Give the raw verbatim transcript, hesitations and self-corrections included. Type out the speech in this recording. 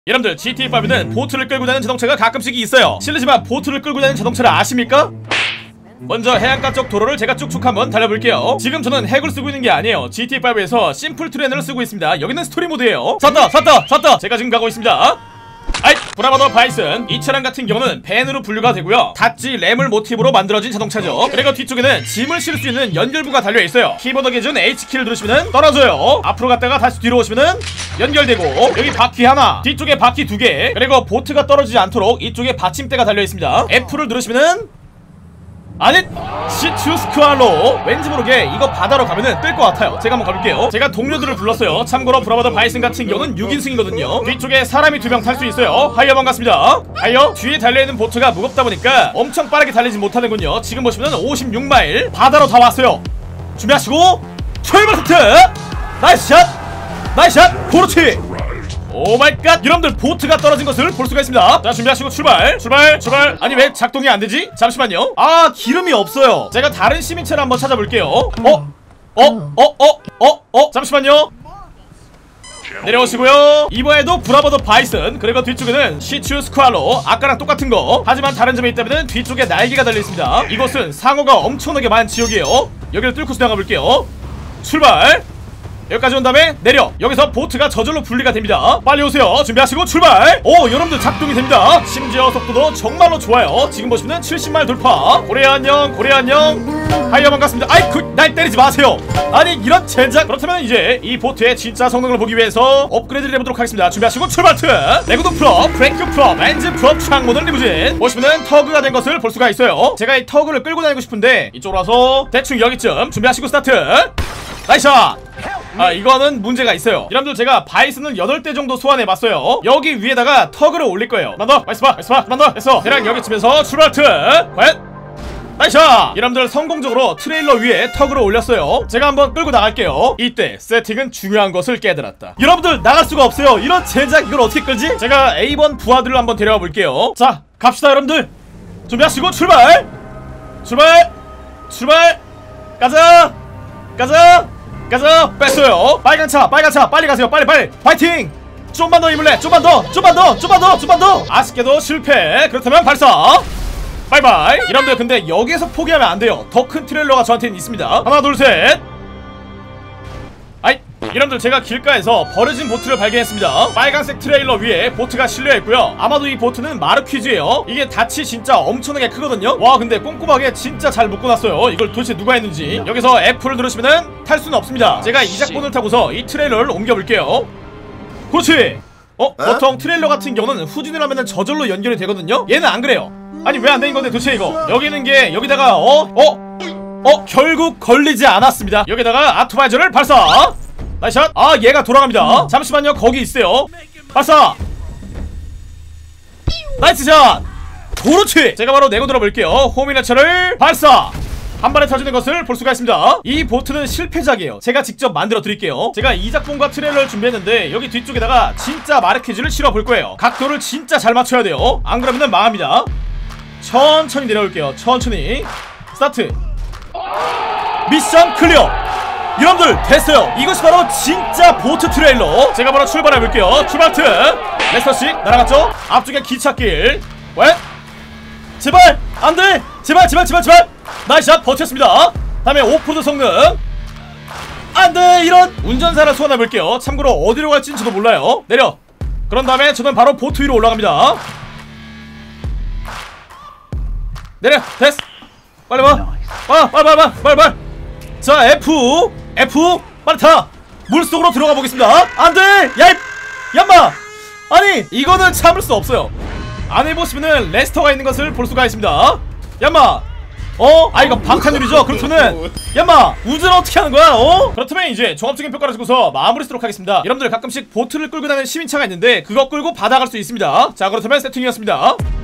여러분들 지티에이 파이브는 보트를 끌고 다니는 자동차가 가끔씩 있어요. 실례지만 보트를 끌고 다니는 자동차를 아십니까? 먼저 해안가 쪽 도로를 제가 쭉쭉 한번 달려볼게요. 지금 저는 핵을 쓰고 있는 게 아니에요. 지티에이 파이브에서 심플 트레이너를 쓰고 있습니다. 여기는 스토리 모드예요. 샀다 샀다 샀다. 제가 지금 가고 있습니다. 아이, 브라보더 바이슨. 이 차량 같은 경우는 밴으로 분류가 되고요. 닷지 램을 모티브로 만들어진 자동차죠. 그리고 뒤쪽에는 짐을 실을 수 있는 연결부가 달려있어요. 키보드 기준 H키를 누르시면 떨어져요. 앞으로 갔다가 다시 뒤로 오시면은 연결되고, 여기 바퀴 하나, 뒤쪽에 바퀴 두 개, 그리고 보트가 떨어지지 않도록 이쪽에 받침대가 달려있습니다. F를 누르시면은 아니, 시추 스크왈로. 왠지 모르게 이거 바다로 가면은 뜰 것 같아요. 제가 한번 가볼게요. 제가 동료들을 불렀어요. 참고로 브라보더 바이슨 같은 경우는 육 인승이거든요 뒤쪽에 사람이 두 명 탈 수 있어요. 하이어 반갑습니다. 하이어. 뒤에 달려있는 보트가 무겁다 보니까 엄청 빠르게 달리지 못하는군요. 지금 보시면 오십육 마일 바다로 다 왔어요. 준비하시고 출발 스트. 나이스 샷, 나이스 샷. 그렇지. 오마이갓. 여러분들 보트가 떨어진 것을 볼 수가 있습니다. 자, 준비하시고 출발 출발 출발. 아니, 왜 작동이 안되지? 잠시만요. 아, 기름이 없어요. 제가 다른 시민차를 한번 찾아볼게요. 어? 어? 어? 어? 어? 어? 잠시만요. 내려오시고요. 이번에도 브라보더 바이슨, 그리고 뒤쪽에는 시추 스크왈로. 아까랑 똑같은거. 하지만 다른 점이 있다면 뒤쪽에 날개가 달려있습니다. 이곳은 상어가 엄청나게 많은 지역이에요. 여기를 뚫고 지나가볼게요. 출발. 여기까지 온 다음에 내려. 여기서 보트가 저절로 분리가 됩니다. 빨리 오세요. 준비하시고 출발. 오, 여러분들 작동이 됩니다. 심지어 속도도 정말로 좋아요. 지금 보시면 칠십 마일 돌파. 고래야 안녕, 고래야 안녕. 하이어 반갑습니다. 아이, 그, 날 때리지 마세요. 아니, 이런 젠장. 그렇다면 이제 이 보트의 진짜 성능을 보기 위해서 업그레이드를 해보도록 하겠습니다. 준비하시고 출발. 트 레고도 프로, 브레이크 프로, 엔진 프로, 창문은 리무진. 보시면은 터그가 된 것을 볼 수가 있어요. 제가 이 터그를 끌고 다니고 싶은데 이쪽으로 와서 대충 여기쯤. 준비하시고 스타트. 나이스 샷. 아, 이거는 문제가 있어요. 여러분들, 제가 바이슨을 여덟 대 정도 소환해봤어요. 여기 위에다가 터그를 올릴거예요. 한번 더. 나이스 봐, 나이스 봐. 한번 더. 됐어. 대략 여기쯤에서 출발. 트 과연 나이스 샷. 여러분들, 성공적으로 트레일러 위에 터그를 올렸어요. 제가 한번 끌고 나갈게요. 이때 세팅은 중요한 것을 깨달았다. 여러분들, 나갈 수가 없어요. 이런 제작, 이걸 어떻게 끌지? 제가 에이번 부하들을 한번 데려와 볼게요. 자, 갑시다. 여러분들, 준비하시고 출발. 출발 출발. 가자 가자 가자. 뺐어요. 빨간 차, 빨간 차. 빨리 가세요. 빨리 빨리. 파이팅. 좀만 더 힘을 내. 좀만 더, 좀만 더, 좀만 더, 좀만 더. 아쉽게도 실패. 그렇다면 발사. 바이바이. 여러분들, 근데 여기에서 포기하면 안 돼요. 더 큰 트레일러가 저한테는 있습니다. 하나 둘 셋. 아이, 여러분들, 제가 길가에서 버려진 보트를 발견했습니다. 빨간색 트레일러 위에 보트가 실려있고요. 아마도 이 보트는 마르퀴즈예요. 이게 닻이 진짜 엄청나게 크거든요. 와, 근데 꼼꼼하게 진짜 잘 묶어놨어요. 이걸 도대체 누가 했는지. 여기서 F를 누르시면은 탈 수는 없습니다. 제가 이작본을 타고서 이 트레일러를 옮겨볼게요. 그렇지. 어? 보통 트레일러 같은 경우는 후진을 하면은 저절로 연결이 되거든요. 얘는 안 그래요. 아니, 왜 안 되는 건데 도대체 이거. 여기 있는 게 여기다가 어? 어? 어? 결국 걸리지 않았습니다. 여기다가 아토바이저를 발사. 나이스 샷. 아, 얘가 돌아갑니다. 잠시만요. 거기 있어요. 발사. 나이스 샷. 그렇지. 제가 바로 내고 들어볼게요. 호미네처를 발사. 한 발에 터지는 것을 볼 수가 있습니다. 이 보트는 실패작이에요. 제가 직접 만들어 드릴게요. 제가 이 작품과 트레일러를 준비했는데 여기 뒤쪽에다가 진짜 마르퀴즈를 실어 볼 거예요. 각도를 진짜 잘 맞춰야 돼요. 안 그러면 망합니다. 천천히 내려올게요. 천천히. 스타트. 미션 클리어. 여러분들, 됐어요. 이것이 바로 진짜 보트 트레일러. 제가 바로 출발해볼게요. 출발. 트 레스터씩 날아갔죠. 앞쪽에 기찻길. 왜? 제발 안돼. 제발 제발 제발 제발. 나이스샷. 버텼습니다. 다음에 오프로드 성능. 안돼. 이런. 운전사를 소환해볼게요. 참고로 어디로 갈지는 저도 몰라요. 내려. 그런 다음에 저는 바로 보트 위로 올라갑니다. 내려. 됐어. 빨리 와. 와, 빨리 빨리 빨리 빨리 빨리. 자, F F 빨리 타. 물속으로 들어가 보겠습니다. 안돼. 야이 얌마. 아니, 이거는 참을 수 없어요. 안에 보시면은 레스터가 있는 것을 볼 수가 있습니다. 얌마. 어? 아, 이거 방탄유리죠? 그렇다면 얌마, 운전 어떻게 하는 거야? 어? 그렇다면 이제 종합적인 평가를 주고서 마무리 쓰도록 하겠습니다. 여러분들, 가끔씩 보트를 끌고 다니는 시민차가 있는데 그거 끌고 바다 갈 수 있습니다. 자, 그렇다면 세팅이었습니다.